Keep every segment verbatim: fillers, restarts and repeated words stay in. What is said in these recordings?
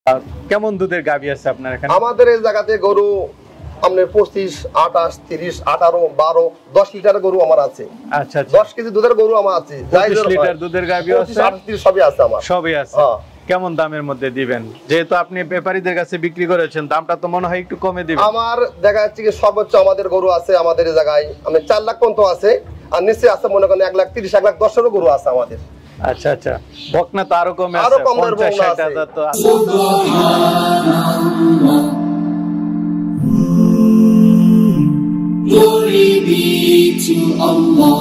কেমন দুধের গাভী আছে আপনার এখানে? আমাদের এই জায়গাতে গরু আপনার পঁচিশ, আঠাশ, তিরিশ, আঠারো, বারো, দশ লিটার গরু আমার আছে। আচ্ছা আচ্ছা, দশ কেজি দুধের গরু আমার আছে। পঁচিশ লিটার দুধের গাভী আছে, সবই আছে আমার। সবই আছে। কেমন দামের মধ্যে দিবেন? যেহেতু আপনি ব্যাপারীদের কাছে বিক্রি করেছেন, দামটা তো মনে হয় একটু কমে দিবেন। আমার দেখা যাচ্ছে কি সর্বোচ্চ আমাদের গরু আছে আমাদের এই জায়গায় আমি চার লাখ পর্যন্ত আছে, আর নিচে আছে মনে করেন এক লাখ তিরিশ, এক লাখ দশেরও গরু আছে আমাদের। আচ্ছা আচ্ছা, বকনা তো আরো কমে আরো আছে, কম দামের পঞ্চাশ বকনা ষাট আছে। হাজার তো আছে। Glory be to Allah.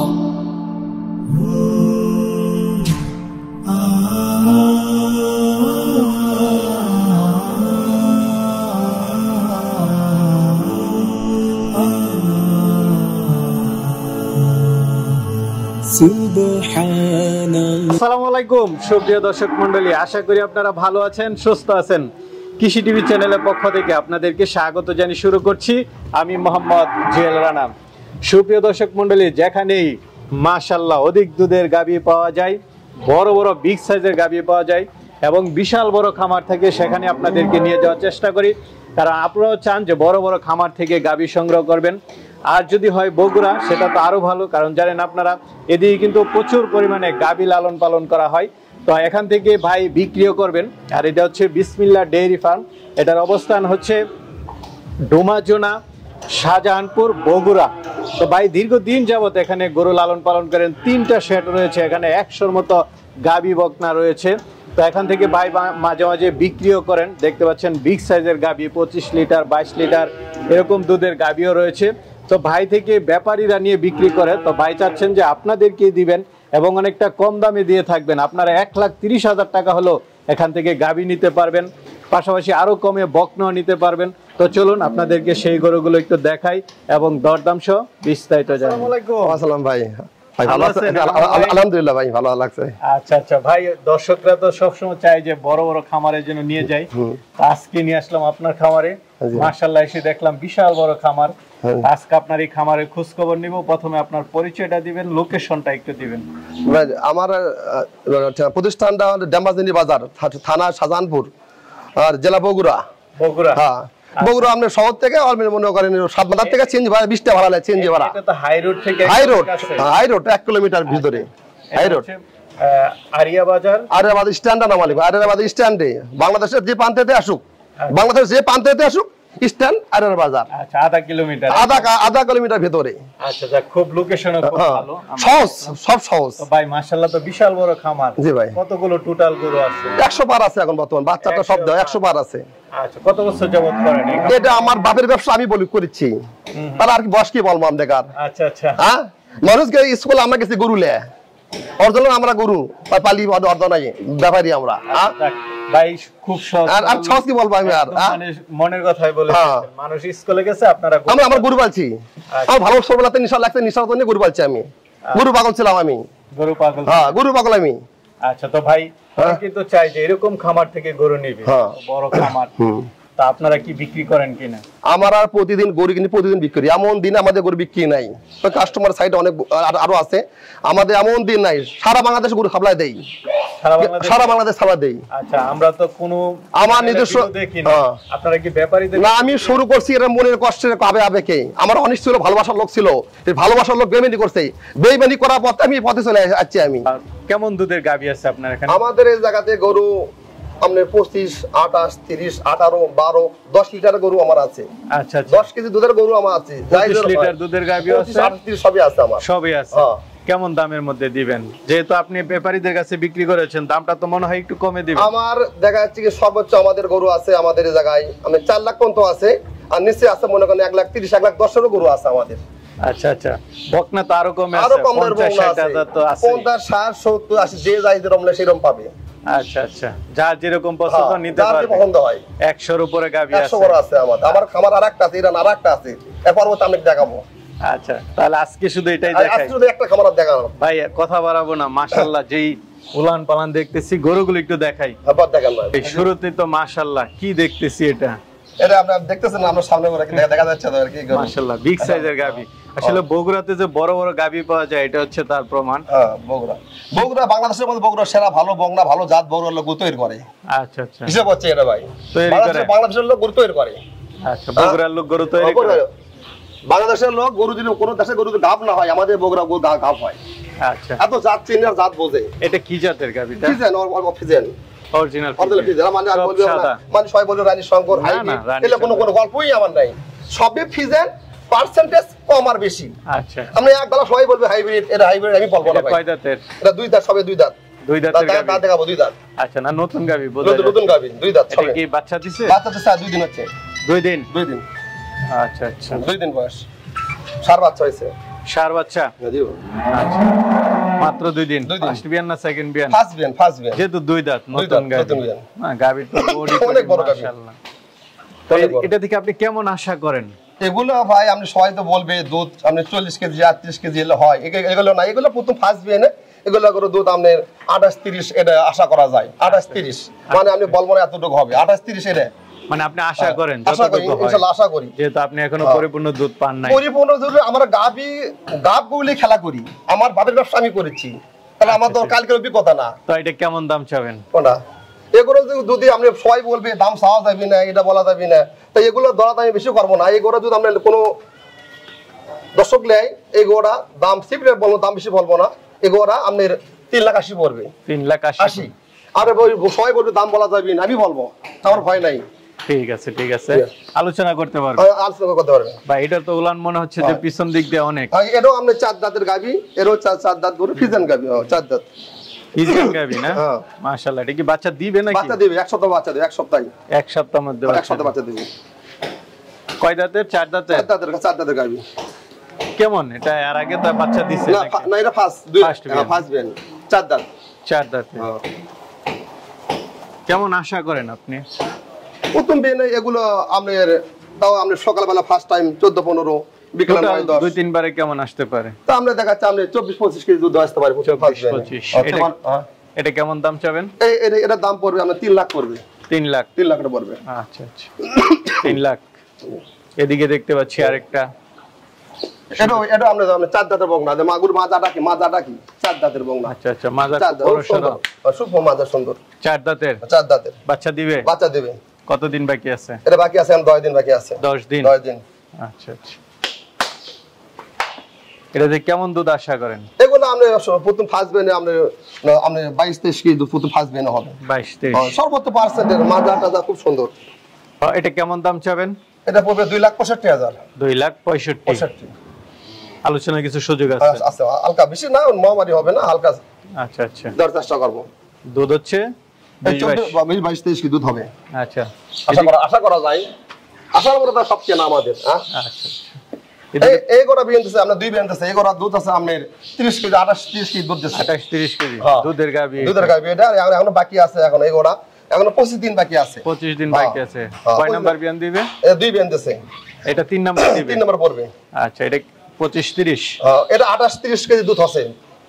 আসসালামু আলাইকুম সুপ্রিয় দর্শক মণ্ডলী, আশা করি আপনারা ভালো আছেন, সুস্থ আছেন। কৃষি টিভি চ্যানেলের পক্ষ থেকে আপনাদেরকে স্বাগত জানিয়ে শুরু করছি আমি মোহাম্মদ জুয়েল রানা। সুপ্রিয় দর্শক মণ্ডলী, যেখানেই মাশাআল্লাহ অধিক দুধের গাভী পাওয়া যায়, বড় বড় বিগ সাইজের গাভী পাওয়া যায় এবং বিশাল বড় খামার থেকে, সেখানে আপনাদেরকে নিয়ে যাওয়ার চেষ্টা করি। কারণ আপনারাও চান যে বড় বড় খামার থেকে গাভী সংগ্রহ করবেন, আর যদি হয় বগুড়া সেটা তো আরো ভালো, কারণ জানেন আপনারা এদিকে কিন্তু প্রচুর পরিমাণে গাভী লালন পালন করা হয়। তো এখান থেকে ভাই বিক্রিও করবেন। আর এটা হচ্ছে বিসমিল্লাহ ডেইরি ফার্ম, এটার অবস্থান হচ্ছে ডোমাজোনা, শাহজাহানপুর, বগুড়া। তো ভাই দীর্ঘদিন যাবত এখানে গরু লালন পালন করেন, তিনটা শেড রয়েছে এখানে, একশোর মতো গাভী বকনা রয়েছে। তো এখান থেকে ভাই মাঝে মাঝে বিক্রিও করেন, দেখতে পাচ্ছেন বিগ সাইজের গাভী পঁচিশ লিটার বাইশ লিটার এরকম দুধের গাভীও রয়েছে। তো ভাই থেকে ব্যাপারীরা নিয়ে বিক্রি করে, তো ভাই চাচ্ছেন যে আপনাদেরকে দিবেন এবং অনেকটা কম দামে দিয়ে থাকবেন। আপনারা এক লাখ তিরিশ হাজার টাকা হলো এখান থেকে গাভী নিতে পারবেন, পাশাপাশি আরো কমে বকনাও নিতে পারবেন। তো চলুন আপনাদেরকে সেই গরুগুলো একটু দেখাই এবং দরদাম সহ বিস্তারিত জানাই। আসসালামু আলাইকুম। আসসালাম ভাই, ভালো আছেন? আলহামদুলিল্লাহ ভাই, ভালো লাগছে। আচ্ছা আচ্ছা ভাই, দর্শকরা তো সবসময় চায় যে বড় বড় খামারের জন্য নিয়ে যাই, আজকে নিয়ে আসলাম আপনার খামারে। মাশাআল্লাহ, এসে দেখলাম বিশাল বড় খামার। আজকে আপনার এই খামারের খোঁজ খবর নিব। প্রথমে আপনার পরিচয়টা দিবেন, লোকেশনটা একটু দিবেন। আমার প্রতিষ্ঠানটা ড্যামাজিনী বাজার, থানা শাহজাহানপুর, আর জেলা বগুড়া। বগুড়া? হ্যাঁ বগুড়া। আপনি শহর থেকে মনে করেন সাত বাজার থেকে চেঞ্জ ভাড়া বিশটা ভাড়া লাগে, চেঞ্জ ভাড়া। এটা তো হাই রোড থেকে? হাই রোড, হাই রোড এক কিলোমিটার ভিতরে। হাই রোড আরিয়া বাজার, আরিয়া বাজার স্ট্যান্ডে নামালি, আরিয়া বাজার স্ট্যান্ডে বাংলাদেশের যে প্রান্তেতে আসুক, বাংলাদেশের যে প্রান্তেতে আসুক স্ট্যান্ড আরিয়া বাজার। আচ্ছা, আধা কিলোমিটার? আধা আধা কিলোমিটার ভিতরে। আচ্ছা আচ্ছা, খুব লোকেশনও খুব ভালো, সহজ, সব সহজ। ভাই মাশাআল্লাহ, তো বিশাল বড় খামার। জি ভাই। কতগুলো টোটাল গরু আছে? একশো পার আছে এখন বর্তমান, বাচ্চাটা সব দাও একশো পার আছে। আচ্ছা, কত বছর যাবত করেন এটা? আমার বাপের ব্যবসা, আমি বলি করেছি, তাহলে আর কি বয়স কি বলবো আমরা? আচ্ছা আচ্ছা, হ্যাঁ মানুষকে স্কুলে আমরা গেছি গরু লে, অর্জন আমরা গরু পালি অর্ধ নাই ব্যাপারী আমরা। ভাই খুব সহজ, আর সহজ কি বলবো আমি? আর মানে মনের কথাই বলে মানুষ স্কুলে গেছে, আপনারা আমরা আমার গরু পালছি। আমার ভালো ছোটবেলাতে নিশা লাগছে, নিশা তো নিয়ে গরু পালছি আমি, গরু পাগল ছিলাম আমি, গরু পাগল। হ্যাঁ গরু পাগল আমি। আচ্ছা, তো ভাই কিন্তু চাই যে এরকম খামার থেকে গরু নিবে, বড় খামার, তা আপনারা কি বিক্রি করেন কিনা? আমার আর প্রতিদিন গরু কিনি, প্রতিদিন বিক্রি। এমন দিন আমাদের গরু বিক্রি নাই, কাস্টমার সাইড অনেক আরো আছে, আমাদের এমন দিন নাই। সারা বাংলাদেশ গরু খাবলাই দেই, সারা বাংলাদেশ খাবার দেই। আচ্ছা, আমরা তো কোনো আমার নিজস্ব দেখি না, আপনারা কি ব্যাপারীদের? না, আমি শুরু করছি এর মনের কষ্টের আবে আবেকে। আমার অনেক ছিল, ভালোবাসার লোক ছিল, এই ভালোবাসার লোক বেইমানি করছে, বেইমানি করার পর আমি পথে চলে আসছি আমি। কেমন দুধের গাভী আছে আপনার এখানে? আমাদের এই জায়গাতে গরু আপনার পঁচিশ, আঠাশ, তিরিশ, আঠারো, বারো, দশ লিটার গরু আমার আছে। আচ্ছা আচ্ছা, দশ কেজি দুধের গরু আমার আছে, পঁচিশ লিটার দুধের গাভী আছে, সবই আছে আমার, সবই আছে। কেমন দামের মধ্যে দিবেন? যেহেতু আপনি ব্যাপারীদের কাছে বিক্রি করেছেন, দামটা তো মনে হয় একটু কমে দিবেন। আমার দেখা যাচ্ছে কি সর্বোচ্চ আমাদের গরু আছে আমাদের এই জায়গায় আমি চার লাখ পর্যন্ত আছে, আর নিচে আছে মনে করেন এক লাখ তিরিশ, এক লাখ দশেরও গরু আছে আমাদের। আচ্ছা আচ্ছা, বকনা তো আরো কমে আছে, আরো কম দামের পঞ্চাশ ষাট হাজার তো আছে, পঞ্চাশ, ষাট, সত্তর, আশি, যে যাই যেরকম সেরকম পাবে। আচ্ছা আচ্ছা, যার যেরকম পছন্দ নিতে পারবে, পছন্দ হয়। একশোর উপরে গাভী আছে, একশো বড় আছে আমার। আমার খামার আরেকটা আছে, ইরান আরেকটা আছে, এ পর্বত আমি দেখাবো। আচ্ছা, তাহলে আজকে শুধু এটাই দেখাই, আজকে শুধু একটা খামার দেখাবো ভাই, কথা বাড়াবো না। মাশাআল্লাহ, যেই উলান পালান দেখতেছি, গরুগুলো একটু দেখাই। আবার দেখান ভাই। এই শুরুতে তো মাশাআল্লাহ কি দেখতেছি, এটা এটা আপনারা দেখতেছেন আমরা সামনে করে দেখা যাচ্ছে তো আর কি মাশাআল্লাহ বিগ সাইজের গাবি আসলে বগুড়াতে যে বড় বড় গাবি পাওয়া যায় এটা হচ্ছে তার প্রমাণ হ্যাঁ বগুড়া বগুড়া বাংলাদেশের মধ্যে বগুড়া সেরা ভালো বগনা ভালো জাত বগুড়ার লোক তৈরি করে আচ্ছা আচ্ছা হিসাব হচ্ছে এটা ভাই তৈরি করে বাংলাদেশের লোক গরু তৈরি করে আচ্ছা বগুড়ার লোক গরু তৈরি করে বাংলাদেশের লোক গরু যদি কোনো দেশে গরু গাব না হয় আমাদের বগুড়া গরু গাব হয় আচ্ছা এত জাত চিনি আর জাত বোঝে এটা কি জাতের গাবিটা Friesian or Friesian original original Friesian মানে আর বলবো না মানে সবাই বলে রানী শঙ্কর হাইব্রিড এলে কোনো কোনো গল্পই আমার নাই সবই ফিজেন পার্সেন্টেজ কম আর বেশি আচ্ছা আমরা এক গলা সবাই বলবে হাইব্রিড এটা হাইব্রিড আমি বলবো না ভাই কয় দাঁতের এটা দুই দাঁত সবে দুই দাঁত দুই দাঁতের গাবি দাঁত দেখাবো দুই দাঁত আচ্ছা না নতুন গাবি বোঝা যায় নতুন গাবি দুই দাঁত সবে এটা কি বাচ্চা দিছে বাচ্চা দিছে দুই দিন হচ্ছে দুই দিন দুই দিন আচ্ছা আচ্ছা দুই দিন বয়স সার বাচ্চা হইছে সার বাচ্চা জি আচ্ছা মাত্র দুই দিন ফার্স্ট বিয়ান না সেকেন্ড বিয়ান ফার্স্ট বিয়ান ফার্স্ট বিয়ান যেহেতু দুই দাঁত নতুন গাবি না গাবি তো বডি অনেক বড় গাবি মাশাআল্লাহ তো এটা থেকে আপনি কেমন আশা করেন এগুলো ভাই আপনি সবাই তো বলবে দুধ আপনি চল্লিশ কেজি আটত্রিশ কেজি এলে হয় এগুলো না এগুলো প্রথম ফার্স্ট বিয়ানে এগুলো করে দুধ আপনার আঠাশ তিরিশ এটা আশা করা যায় আঠাশ তিরিশ মানে আপনি বলবো না এতটুকু হবে আঠাশ তিরিশ এটা মানে আপনি আশা করেন যতটুকু হয় ইনশাআল্লাহ আশা করি যেহেতু আপনি এখনো পরিপূর্ণ দুধ পান নাই পরিপূর্ণ দুধ আমরা গাবি গাবগুলি খেলা করি আমার বাড়ির ব্যবসা আমি করেছি তাহলে আমার তো কালকের অভিজ্ঞতা না তো এটা কেমন দাম চাবেন কোনটা এগুলো যদি আপনি সবাই বলবে দাম চাওয়া যাবে না এটা বলা যাবে না তাই এগুলো দরা দামি বেশি করবো না এগুলো যদি আমরা কোনো দর্শক নেয় এগুলোটা দাম সিপ্রেট বলবো দাম বেশি বলবো না এগুলোটা আপনার তিন লাখ আশি পড়বে তিন লাখ আশি আর সবাই বলবে দাম বলা যাবে না আমি বলবো আমার ভয় নাই ঠিক আছে ঠিক আছে আলোচনা করতে পারবেন আলোচনা করতে পারবেন ভাই এটা তো উলান মনে হচ্ছে যে পিছন দিক দিয়ে অনেক এটাও আপনি চার দাঁতের গাবি এরও চার চার দাঁত করে ফিজান গাবি চার দাঁত ফিজান গাবি না মাশাআল্লাহ এটা কি বাচ্চা দিবে নাকি বাচ্চা দিবে এক সপ্তাহ বাচ্চা দিবে এক সপ্তাহে এক সপ্তাহের মধ্যে এক সপ্তাহ বাচ্চা দিবে কয় দাঁতের চার দাঁতের চার দাঁতের চার দাঁতের গাবি কেমন এটা এর আগে তো বাচ্চা দিছে না না এটা ফার্স্ট দুই ফার্স্ট বেন চার দাঁত চার দাঁতে কেমন আশা করেন আপনি প্রথম বেনে এগুলো আপনার তাও আপনি সকালবেলা ফার্স্ট টাইম চোদ্দ পনেরো বিকেলে নয় দশ দুই তিনবারে কেমন আসতে পারে তো আমরা দেখাচ্ছি আপনি চব্বিশ পঁচিশ কেজি দুধ আসতে পারে চব্বিশ পঁচিশ এটা কেমন দাম চাবেন এই এটা দাম পড়বে আপনার তিন লাখ পড়বে তিন লাখ তিন লাখ টাকা পড়বে আচ্ছা আচ্ছা তিন লাখ এদিকে দেখতে পাচ্ছি আরেকটা এটা এটা আমরা চার দাঁতের বগনা যে মাগুর মাজাটা কি মাজাটা কি চার দাঁতের বগনা আচ্ছা আচ্ছা মাজা বড় সরো সুন্দর মাজা সুন্দর চার দাঁতের চার দাঁতের বাচ্চা দিবে বাচ্চা দিবে কতদিন বাকি আছে এটা বাকি আছে দশ দিন বাকি আছে দশ দিন দশ দিন আচ্ছা আচ্ছা এটাতে কেমন দুধ আশা করেন এগুলো আপনি প্রথম ফার্স্ট বেনে আপনি আপনি বাইশ তেইশ কেজি দুধ প্রথম ফার্স্ট বেনে হবে বাইশ তেইশ সর্বোচ্চ পার্সেন্টের মাজা টাজা খুব সুন্দর এটা কেমন দাম চাবেন এটা পড়বে দুই লাখ পঁয়ষট্টি হাজার দুই লাখ পঁয়ষট্টি পঁয়ষট্টি আলোচনার কিছু সুযোগ আছে আছে হালকা বেশি না মহামারী হবে না হালকা আচ্ছা আচ্ছা দর চেষ্টা করবো দুধ হচ্ছে বাইশ তেইশ কি দুধ হবে আচ্ছা আশা করা আশা করা যায় আশার উপরে তো সব কেনা আমাদের আচ্ছা এই গোটা বিয়েন্তেছে আপনার দুই বিয়েন্তেছে এই গোটা দুধ আছে আপনার তিরিশ কেজি আঠাশ তিরিশ কেজি দুধ দিচ্ছে আঠাশ তিরিশ কেজি দুধের গাবি দুধের গাবি এটা এখনো বাকি আছে এখন এই গোটা এখনো পঁচিশ দিন বাকি আছে পঁচিশ দিন বাকি আছে কয় নাম্বার বিয়ান দিবে এটা দুই বিয়েন্তেছে এটা তিন নাম্বার দিবে তিন নাম্বার পড়বে আচ্ছা এটা পঁচিশ তিরিশ এটা আঠাশ তিরিশ কেজি দুধ আছে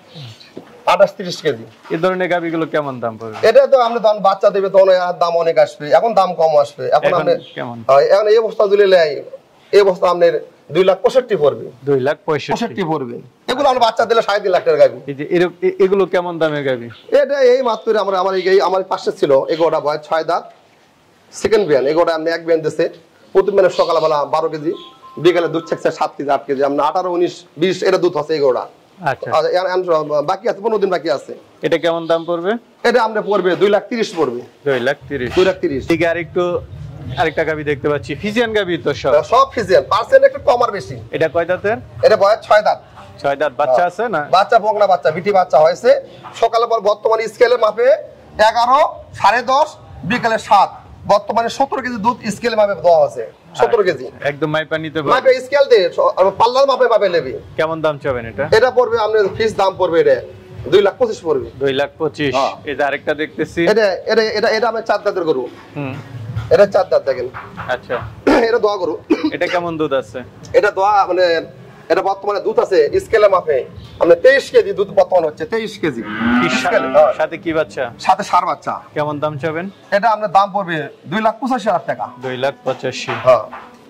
আঠাশ তিরিশ কেজি এই ধরনের গাবিগুলো কেমন দাম পড়বে এটা তো আপনি দাম বাচ্চা দেবে তখন দাম অনেক আসবে এখন দাম কম আসবে এখন আপনি কেমন এখন এই অবস্থা দিলে এই অবস্থা আপনার দুই লাখ পঁয়ষট্টি পড়বে দুই লাখ পঁয়ষট্টি পড়বে এগুলো আমরা বাচ্চা দিলে সাড়ে তিন লাখ টাকার গাবি এই যে এগুলো কেমন দামের গাবি এটা এই মাত্র আমরা আমার এই আমার পাশে ছিল এগোটা বয় ছয় দাঁত সেকেন্ড বিয়ান এগোটা আপনি এক বিয়ান দিচ্ছে প্রথম বিয়ানের সকালবেলা বারো কেজি বিকেলে দুধ থাকছে সাত কেজি আট কেজি আমরা আঠারো উনিশ বিশ এটা দুধ আছে এগোটা আচ্ছা বাকি আছে পনেরো দিন বাকি আছে এটা কেমন দাম পড়বে এটা আমরা পড়বে দুই লাখ তিরিশ পড়বে দুই লাখ তিরিশ দুই লাখ তিরিশ ঠিক আর একটু আরেকটা গাবি দেখতে পাচ্ছি ফিজিয়ান গাবি তো সব সব ফিজিয়ান পার্সেন্ট একটু কম আর বেশি এটা কয় দাঁতের এটা বয়স ছয় দাঁত ছয় দাঁত বাচ্চা আছে না বাচ্চা বকনা বাচ্চা বিটি বাচ্চা হয়েছে সকালে পর বর্তমানে স্কেলে মাপে এগারো সাড়ে দশ বিকেলে সাত বর্তমানে সতেরো কেজি দুধ স্কেলে মাপে দেওয়া আছে সতেরো কেজি একদম মাইপা নিতে পারবে মাপে স্কেল দিয়ে পাল্লার মাপে মাপে নেবে কেমন দাম চাবেন এটা এটা পড়বে আপনার ফিস দাম পড়বে এটা দুই লাখ পঁচিশ পড়বে দুই লাখ পঁচিশ এই যে আরেকটা দেখতেছি এটা এটা এটা এটা আমি চার দাঁতের গরু হুম এটা চার দাঁত দেখেন আচ্ছা এটা দোয়া গরু এটা কেমন দুধ আছে এটা দোয়া মানে এটা বর্তমানে দুধ আছে স্কেলে মাপে আমরা তেইশ কেজি দুধ বর্তমানে হচ্ছে তেইশ কেজি সাথে কি বাচ্চা সাথে ষাঁড় বাচ্চা কেমন দাম চাবেন এটা আপনার দাম পড়বে দুই লাখ পঁচাশি হাজার টাকা দুই লাখ পঁচাশি হ্যাঁ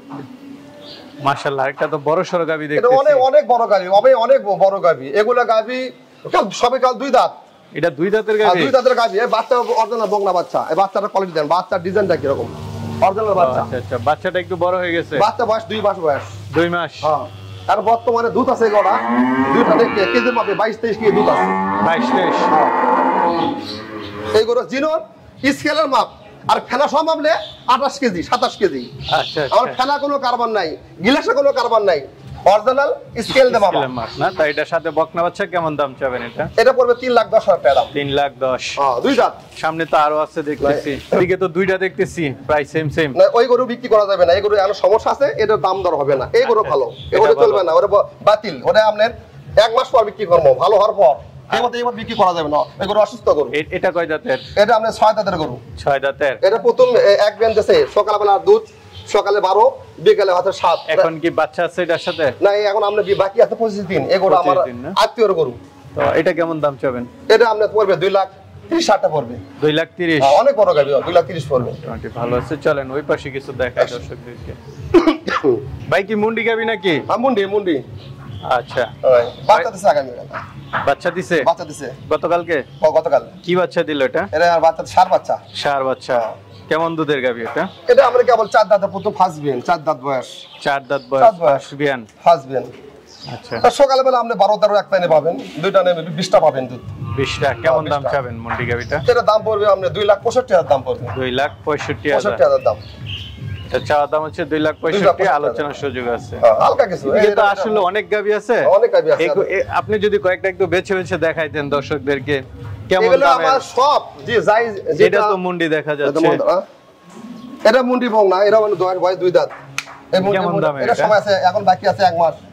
মাশাআল্লাহ একটা তো বড় সরো গাবি দেখতেছি এটা অনেক অনেক বড় গাবি অনেক অনেক বড় গাবি এগুলা গাবি কাল সবে কাল দুই দাঁত এটা দুই দাঁতের গাবি দুই দাঁতের গাবি এই বাচ্চা অরিজিনাল বকনা বাচ্চা এই বাচ্চাটার কোয়ালিটি দেন বাচ্চার ডিজাইনটা কি রকম অরিজিনাল বাচ্চা আচ্ছা আচ্ছা বাচ্চাটা একটু বড় হয়ে গেছে বাচ্চা বয়স দুই মাস বয়স দুই মাস হ্যাঁ আর বর্তমানে দুধ আছে গোড়া দুইটা দেখে কেজি মাপে বাইশ তেইশ কেজি দুধ আছে বাইশ তেইশ এইগুলো জিনোর স্কেলের মাপ আর ফেনা সম্ভব নেই আঠাশ কেজি সাতাশ কেজি আচ্ছা আমার ফেনা কোনো কার্বন নাই গিলাসে কোনো কার্বন নাই অরিজিনাল স্কেল দে মাপ না তাই এটার সাথে বকনা বাচ্চা কেমন দাম চাবেন এটা এটা পড়বে তিন লাখ দশ হাজার টাকা দাম তিন লাখ দশ হ্যাঁ দুই দাঁত সামনে তো আরো আছে দেখতেছি এদিকে তো দুইটা দেখতেছি প্রায় সেম সেম না ওই গরু বিক্রি করা যাবে না এই গরু এমন সমস্যা আছে এটার দাম দর হবে না এই গরু ভালো এই গরু চলবে না ওরে বাতিল ওরে আপনার এক মাস পর বিক্রি করবো ভালো হওয়ার পর এমতে এমত বিক্রি করা যাবে না এই গরু অসুস্থ গরু এটা কয় দাঁতের এটা আপনার ছয় দাঁতের গরু ছয় দাঁতের এটা প্রথম এক বেন দিয়েছে সকালবেলা দুধ সকালে বারো বিকেলে হাতে সাত এখন কি বাচ্চা আছে এটার সাথে না এখন আমরা বাকি আছে পঁচিশ দিন এই গরু আমার আত্মীয়র গরু তো এটা কেমন দাম চাবেন এটা আপনার পড়বে দুই লাখ ত্রিশ হাজার টাকা পড়বে দুই লাখ তিরিশ অনেক বড় গাবি দুই লাখ তিরিশ পড়বে ভালো আছে চলেন ওই পাশে কিছু দেখাই দর্শকদেরকে ভাই কি মুন্ডি গাবি নাকি হ্যাঁ মুন্ডি মুন্ডি আচ্ছা বাচ্চা দিছে আগামী বাচ্চা দিছে বাচ্চা দিছে গতকালকে গতকাল কি বাচ্চা দিল এটা এটা বাচ্চা ষাঁড় বাচ্চা ষাঁড় বাচ্চা কেমন দুধের গাবি এটা এটা আমরা কেবল চার দাঁতের প্রথম ফার্স্ট বিয়ান চার দাঁত বয়স চার দাঁত বয়স ফার্স্ট বিয়ান ফার্স্ট বিয়ান আচ্ছা তো সকালবেলা আপনি বারো তেরো একটা এনে পাবেন দুইটা নেবে বিশটা পাবেন দুধ বিশটা কেমন দাম চাবেন মুন্ডি গাবিটা এটা দাম পড়বে আপনি দুই লাখ পঁয়ষট্টি হাজার দাম পড়বে দুই লাখ পঁয়ষট্টি পঁয়ষট্টি হাজার দাম এটা চাওয়া দাম হচ্ছে দুই লাখ পঁয়ষট্টি আলোচনার সুযোগ আছে হালকা কিছু এটা আসলে অনেক গাবি আছে অনেক গাবি আছে আপনি যদি কয়েকটা একটু বেছে বেছে দেখাইতেন দর্শকদেরকে কেমন এগুলো দামে আমার সব যে যাই এটা তো মুন্ডি দেখা যাচ্ছে এটা মুন্ডি বং না এটা মানে দশ বয়স দুই দাঁত এই মুন্ডি এটা সময় আছে এখন বাকি আছে এক মাস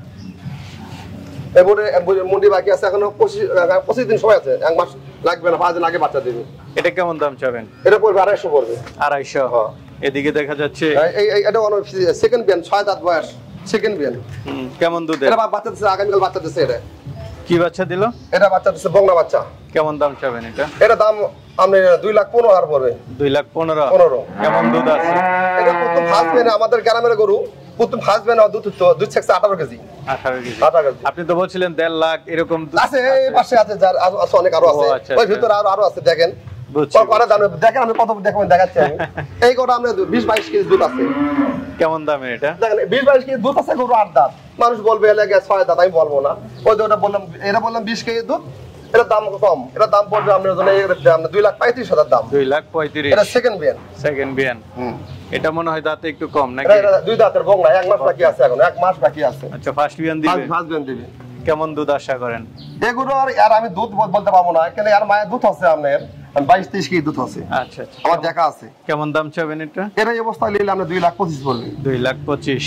এবারে মুন্ডি বাকি আছে এখনো পঁচিশ পঁচিশ দিন সময় আছে এক মাস লাগবে না পাঁচ দিন আগে বাচ্চা দেবে এটা কেমন দাম চাবেন এটা পড়বে আড়াইশো পড়বে আড়াইশো এদিকে দেখা যাচ্ছে এটা সেকেন্ড বিয়ান ছয় দাঁত বয়স সেকেন্ড বিয়ান কেমন দুধ এটা বাচ্চা দিচ্ছে আগামীকাল বাচ্চা দিচ্ছে এটা কি বাচ্চা দিল এটা বাচ্চা দিচ্ছে বংলা বাচ্চা কেমন দাম চাবেন এটা এটা দাম আপনি দুই লাখ পনেরো হাজার পড়বে দুই লাখ পনেরো পনেরো কেমন দুধ আছে এটা প্রথম ফার্স্ট বিয়ান আমাদের গ্রামের গরু প্রথম ফার্স্ট বিয়ান দুধ দুধ থাকছে আঠারো কেজি আঠারো কেজি আঠারো কেজি আপনি তো বলছিলেন দেড় লাখ এরকম আছে এই পাশে আছে যার আছে অনেক আরো আছে ওই ভিতরে আরো আরো আছে দেখেন দেখেন আমি কত দেখবেন দেখাচ্ছি আমি এই গরু আমরা বিশ বাইশ কেজি দুধ আছে কেমন দামে এটা দেখেন বিশ বাইশ কেজি দুধ আছে গরু আট দাঁত মানুষ বলবে এলাকা ছয় দাঁত আমি বলবো না ওই ওটা বললাম এটা বললাম বিশ কেজি দুধ এটার দাম কম এটার দাম পড়বে আপনার জন্য দুই লাখ পঁয়ত্রিশ হাজার দাম দুই লাখ পঁয়ত্রিশ এটা সেকেন্ড বিয়ান সেকেন্ড বিয়ান এটা মনে হয় দাঁতে একটু কম নাকি দুই দাঁতের বং না এক মাস বাকি আছে এখন এক মাস বাকি আছে আচ্ছা ফার্স্ট বিয়ান দিবে ফার্স্ট বিয়ান দিবে কেমন দুধ আশা করেন এগুলো আর আমি দুধ বলতে পারবো না কেন আর মায়ের দুধ আছে আপনার বাইশ তেইশ কেজি দুধ আছে আচ্ছা আচ্ছা আমার দেখা আছে কেমন দাম চাবেন এটা এটা এই অবস্থায় নিলে আমরা দুই লাখ পঁচিশ পড়বে দুই লাখ পঁচিশ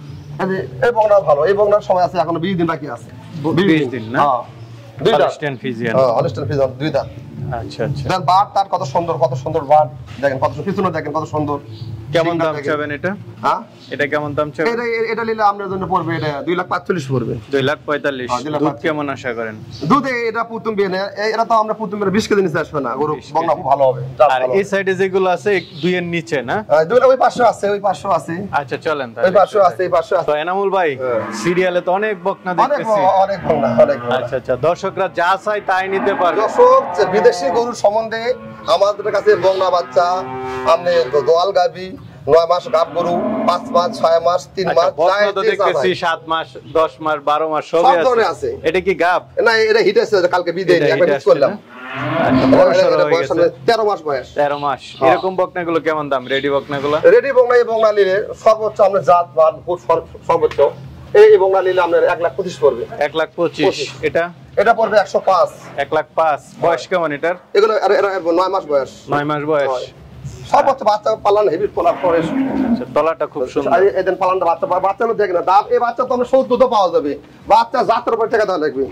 এই বংনা ভালো এই বংনার সময় আছে এখনো বিশ দিন বাকি আছে বিশ দিন না দুই দাঁত হলস্টাইন ফ্রিজিয়ান হ্যাঁ হলস্টাইন ফ্রিজিয়ান দুই দাঁত আচ্ছা আচ্ছা দেন বাট তার কত সুন্দর কত সুন্দর বাট দেখেন কত পিছনে দেখেন কত সুন্দর কেমন দাম চাবেন এটা হ্যাঁ এটা কেমন দাম চাবেন এটা এটা নিলে আপনার জন্য পড়বে এটা দুই লাখ পঁয়তাল্লিশ পড়বে দুই লাখ পঁয়তাল্লিশ দুধ কেমন আশা করেন দুধ এটা প্রথম বিয়ে এটা তো আমরা প্রথম বিয়ে বিশ কেজি নিচে আসবে না গরু বংনা খুব ভালো হবে আর এই সাইডে যেগুলো আছে দুই এর নিচে না দুইটা ওই পাশে আছে ওই পাশে আছে আচ্ছা চলেন ওই পাশে আছে এই পাশে আছে তো এনামুল ভাই সিরিয়ালে তো অনেক বকনা দেখতেছি অনেক অনেক বংনা অনেক আচ্ছা আচ্ছা দর্শকরা যা চাই তাই নিতে পারবে দর্শক বিদেশি গরুর সম্বন্ধে আমাদের কাছে বংনা বাচ্চা আপনি দোয়াল গাবি নয় মাস গাব গরু পাঁচ মাস ছয় মাস তিন মাস দেখতেছি সাত মাস দশ মাস বারো মাস সবই আছে এটা কি গাব না এটা হিট আছে কালকে বিদে একবার মিস করলাম তেরো মাস বয়স তেরো মাস এরকম বকনাগুলো কেমন দাম রেডি বকনাগুলো রেডি বকনা এই বকনা নিলে সর্বোচ্চ আমরা জাত মান সর্বোচ্চ এই বকনা নিলে আপনার এক লাখ পঁচিশ পড়বে এক লাখ পঁচিশ এটা এটা পড়বে একশো পাঁচ এক লাখ পাঁচ বয়স কেমন এটার এগুলো নয় মাস বয়স নয় মাস বয়স সর্বোচ্চ বাচ্চা পালন হেভি পোলা পরে তলাটা খুব সুন্দর এদিন পালনটা বাচ্চা বাচ্চা দেখে না দাম এই বাচ্চা তো আমরা সৌদ পাওয়া যাবে বাচ্চা জাতের উপর টাকা দেওয়া লাগবে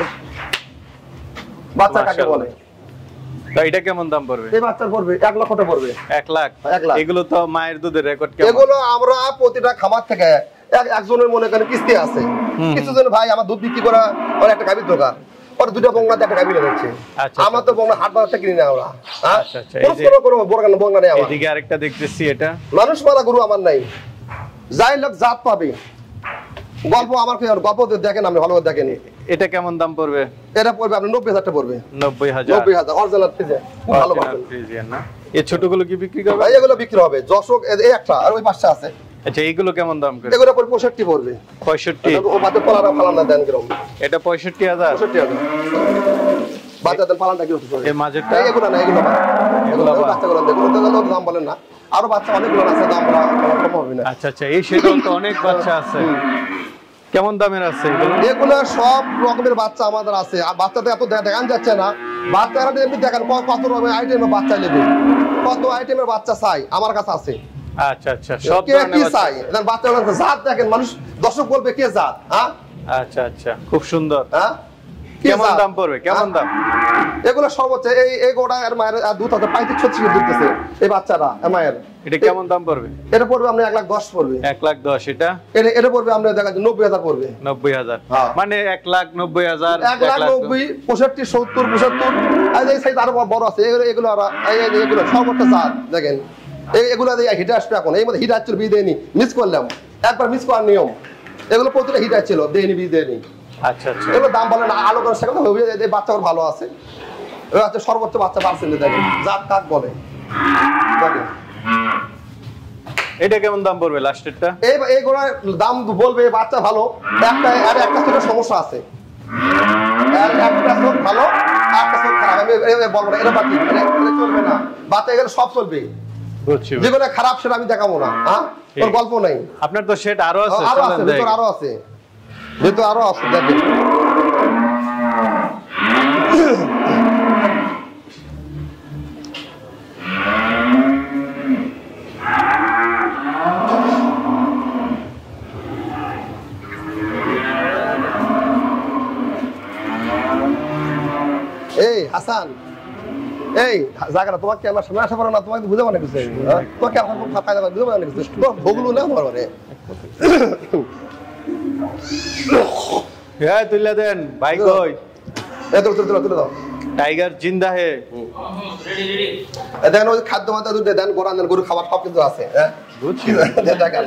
বাচ্চা কাকে বলে তো এটা কেমন দাম পড়বে এই বাচ্চার পড়বে এক লক্ষ টাকা পড়বে এক লাখ এক লাখ এগুলো তো মায়ের দুধের রেকর্ড এগুলো আমরা প্রতিটা খামার থেকে একজনের মনে করেন কিস্তি আছে, কিছু জন ভাই আমার দুধ বিক্রি করা ওর একটা গাভীর দোকান, ওর দুটো বংলা একটা গাভী লাগাচ্ছে। আমার তো বংলা হাট বাজারটা কিনে না আমরা। আচ্ছা আচ্ছা, কোনো কোনো বংলা বংলা নেই আমার। এদিকে আরেকটা দেখতেছি, এটা মানুষ মারা গরু আমার নাই, যাই লোক জাত পাবে। গল্প আমার গল্প দেখেন, আমি ভালো দেখেন। এটা কেমন দাম পড়বে? এটা পড়বে আপনি নব্বই হাজার টাকা পড়বে। নব্বই হাজার নব্বই হাজার অরিজিনাল ফ্রিজে ভালো পাবেন। ফ্রিজিয়ান না? এই ছোটগুলো কি বিক্রি করবে? ভাই এগুলো বিক্রি হবে, যশোক এই একটা আর ওই পাঁচটা আছে। আচ্ছা, এইগুলো কেমন দাম করে? এগুলো পড়বে পঁয়ষট্টি পড়বে। পঁয়ষট্টি? ও বাতে পালাটা ফালানা দেন কিরকম? এটা পঁয়ষট্টি হাজার? পঁয়ষট্টি হাজার বাচ্চা দেন পালানটা কি হতে পারে? এই মাঝেরটা এগুলো না, এগুলো এগুলো বাচ্চাগুলো দেন, এগুলো দাম বলেন না, আরো বাচ্চা অনেকগুলো আছে, দাম বলা কম হবে না। আচ্ছা আচ্ছা, এই সেটাও তো অনেক বাচ্চা আছে। কেমন দামের আছে এগুলো? এগুলো সব রকমের বাচ্চা আমাদের আছে, আর বাচ্চাদের এত দেখান যাচ্ছে না। বাচ্চারা এমনি দেখেন কত রকমের আইটেমের বাচ্চা নেবে, কত আইটেমের বাচ্চা চাই আমার কাছে আছে। আচ্ছা আচ্ছা, সব কে কি চাই বাচ্চা জাত দেখেন, মানুষ দর্শক বলবে কে জাত। হ্যাঁ আচ্ছা আচ্ছা, খুব সুন্দর। হ্যাঁ, কেমন দাম পড়বে? কেমন দাম এগুলো? সর্বোচ্চ এই এই গোটা এর মায়ের দুধ আছে পঁয়ত্রিশ ছত্রিশ দুধ দিতেছে এই বাচ্চারা মায়ের। এটা কেমন দাম পড়বে? এটা পড়বে আপনি এক লাখ দশ পড়বে। এক লাখ দশ? এটা এটা এটা পড়বে আমরা দেখা যাচ্ছে নব্বই হাজার পড়বে। নব্বই হাজার মানে এক লাখ নব্বই হাজার? এক লাখ নব্বই, পঁয়ষট্টি, সত্তর, পঁচাত্তর, এই সাইজ আরো বড় আছে। এগুলো এগুলো সর্বোচ্চ জাত দেখেন, এগুলো হিট আসবে এখন। এই মধ্যে হিট আসছিল বীজ দেয়নি, মিস করলাম একবার, মিস করার নিয়ম। এগুলো প্রতিটা হিট আসছিল, দেয়নি বীজ দেয়নি। আচ্ছা আচ্ছা, এগুলো দাম বলেন আলো করে সেখানে বাচ্চাগুলো ভালো আছে। হচ্ছে সর্বোচ্চ বাচ্চা পার্সেন্ট দেখেন, জাত কাক বলে দেখেন। এটা কেমন দাম পড়বে লাস্টেরটা? এই এইগুলোর দাম বলবে বাচ্চা ভালো, একটা আর একটা ছোট সমস্যা আছে, একটা চোখ ভালো একটা চোখ খারাপ। আমি বলবো না এটা বাকি চলবে না, বাচ্চা এগুলো সব চলবে। যেগুলো খারাপ সেটা আমি দেখাবো না, হ্যাঁ ওর গল্প নাই। আপনার তো সেট আরো আছে? আরো আছে, ভেতর আরো আছে, ভেতর আরো আছে দেখেন। এই হাসান, এই জায়গাটা তোমাকে আমার সামনে আসা পারো না, তোমাকে বুঝে মানে কিছু তোমাকে এখন খুব ফাঁকা বুঝে মানে কিছু ভোগলু না আমার মানে। হ্যাঁ তুলে দেন ভাই, কই এ তুলে তুলে তুলে দাও। টাইগার জিন্দা হে। Ready ready. দেখেন ওই খাদ্য মাত্রা দুটো দেন, গোড়ান দেন, গরু খাবার সব কিছু আছে। হ্যাঁ বুঝছি দেখেন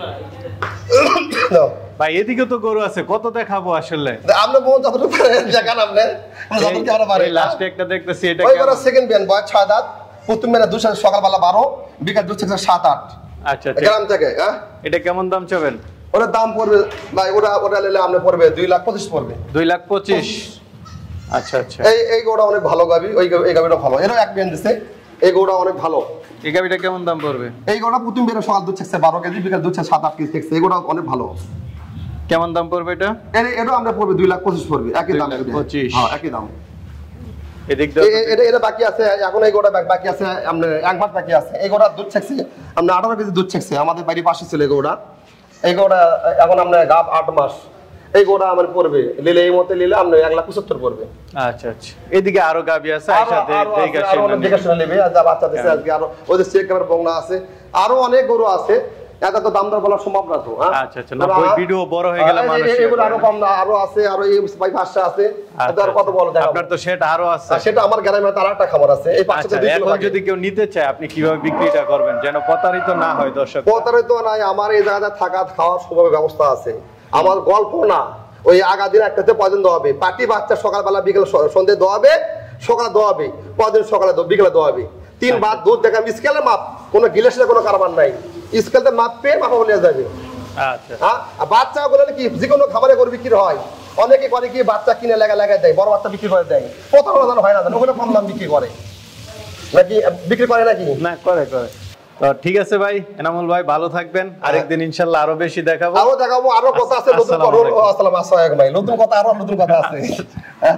ভাই, এদিকে তো গরু আছে, কত দেখাবো আসলে। আমরা মন যতটুকু পারেন দেখান, আপনি যতটুকু আমরা পারি। লাস্টে একটা দেখতেছি, এটা ওই বড় সেকেন্ড বিয়ান বয়স ছয় দাঁত, প্রথম মেলা দুশো, সকালবেলা বারো, বিকাল দুশো সাত আট। আচ্ছা গ্রাম থেকে। হ্যাঁ এটা কেমন দাম চাবেন? ওটার দাম পড়বে ভাই, ওটা ওটা নিলে আপনি পড়বে দুই লাখ পঁচিশ পড়বে। দুই লাখ পঁচিশ? আচ্ছা আচ্ছা। এই এই গরুটা অনেক ভালো গাবি, ওই এই গাবিটা ভালো, এরও এক বিয়ান দিচ্ছে। এই গরুটা অনেক ভালো। এই গাবিটা কেমন দাম পড়বে? এই গরুটা প্রথম বেরো সকাল দুধ থাকছে বারো কেজি, বিকাল দুধ সাত আট কেজি থাকছে। এই গরুটা অনেক ভালো। কেমন দাম পড়বে এটা? এটা আমরা পড়বে দুই লাখ পঁচিশ পড়বে, একই দাম। পঁচিশ? হ্যাঁ একই দাম। এদিক এটা এটা বাকি আছে এখন, এই গোটা বাকি আছে আপনার এক মাস বাকি আছে। এই গোটা দুধ ছাকছে আমরা আঠারো কেজি দুধ ছাকছে, আমাদের বাড়ির পাশে ছিল এই গোটা। এই গোটা এখন আপনার গাব আট মাস। এই গোটা আমার পড়বে লিলে এই মতে লিলে আপনার এক লাখ পঁচাত্তর পড়বে। আচ্ছা আচ্ছা, এদিকে আরো গাবি আছে, দেখে শুনে নেবে। আর যা বাচ্চা দিচ্ছে আজকে আরো ওদের চেক কাপড় বংলা আছে, আরো অনেক গরু আছে। এটা তো দাম দর বলা সম্ভব না তো। আচ্ছা আচ্ছা, না ওই ভিডিও বড় হয়ে গেলে মানুষ এগুলো আরো কম না, আরো আছে, আরো এই ভাই পাঁচটা আছে। আর কত বড় দেখো, আপনার তো সেটা আরো আছে। সেটা আমার গ্রামে তার একটা খাবার আছে। এই পাঁচটা দুই কিলো। এখন যদি কেউ নিতে চায় আপনি কিভাবে বিক্রিটা করবেন যেন প্রতারিত না হয় দর্শক? প্রতারিত নাই, আমার এই জায়গায় থাকা খাওয়ার সবভাবে ব্যবস্থা আছে। আমার গল্প না, ওই আগা দিন একটাতে পয়জন দোয়াবে, পাটি বাচ্চা সকালবেলা বিকেল সন্ধ্যে দোয়াবে, সকালে দোয়াবে, পয়জন সকালে বিকেলে দোয়াবে। তিন বার দুধ দেখা স্কেলের মাপ, কোনো গিলাসের কোনো কারবার নাই, স্কেলতে মাপ পেয়ে মাপা বলে যাবে। হ্যাঁ বাচ্চা বলে কি যে কোনো খাবারে গরু বিক্রি হয়, অনেকে করে কি বাচ্চা কিনে লাগা লাগাই দেয়, বড় বাচ্চা বিক্রি করে দেয়, প্রতারণা যেন হয় না, ওগুলো কম দাম বিক্রি করে নাকি বিক্রি করে নাকি না করে করে। ঠিক আছে ভাই এনামুল ভাই, ভালো থাকবেন। আরেকদিন ইনশাআল্লাহ আরো বেশি দেখাবো, আরো দেখাবো, আরো কথা আছে নতুন। আসসালামু আলাইকুম ভাই, নতুন কথা আরো নতুন কথা আছে।